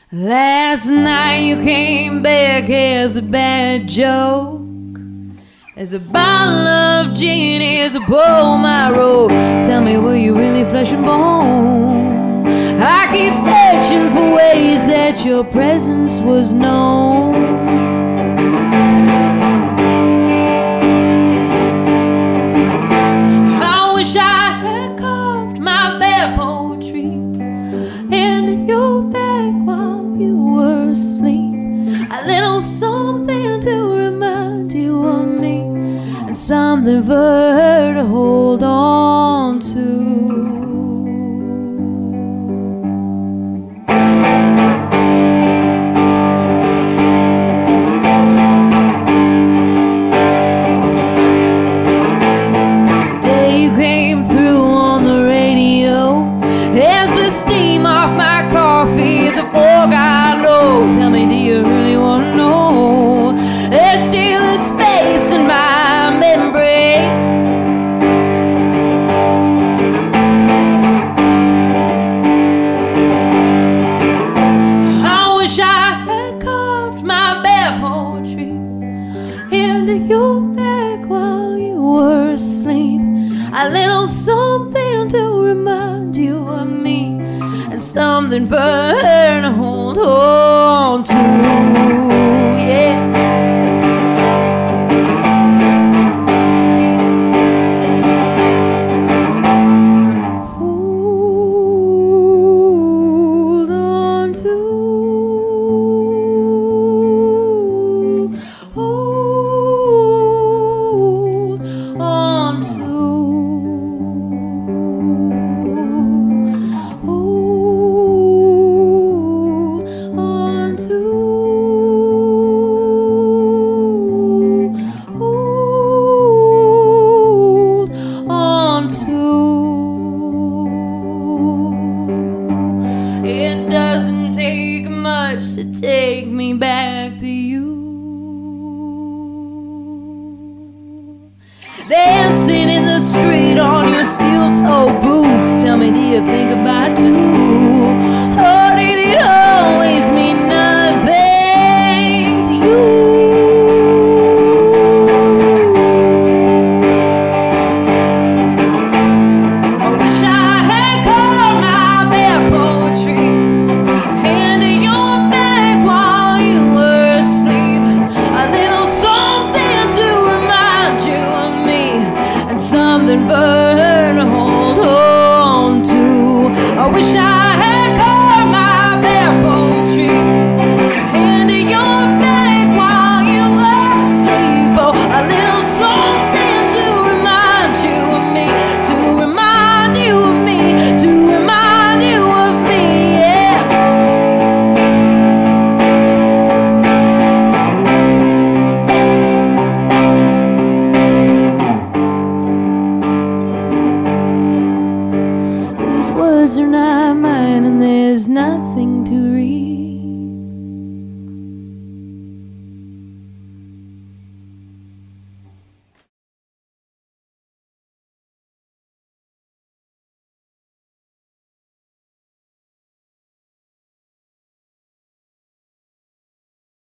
Last night you came back as a bad joke, as a bottle of gin is a pull my road. Tell me, were you really flesh and bone? I keep searching for ways that your presence was known. I wish I had carved my bad poetry into your back while you were asleep. A little something to remind you of me, and something for her to hold on to. Today you came through on the radio as the steam off my coffee is a fork I know. Tell me, do you really want to know? There's still a space in my memory. I wish I had carved my bad poetry into your back while you were asleep. A little something to remind you of me, and something for her to hold on to. Yeah. Hold on to. Hold on to. Hold on to. Hold on to. It doesn't take much to take me back to you. Dancing in the street on your steel-toe boots. Tell me, do you think about you? Or did it always mean nothing to you? I wish I had called my bad poetry into your back while you were asleep. A little something to remind you of me, and something for her to hold on to. I wish I had called my bad poetry into your back while you were asleep. Oh, a little something to remind you of me, to remind you of me, to remind you of me, yeah. These words are not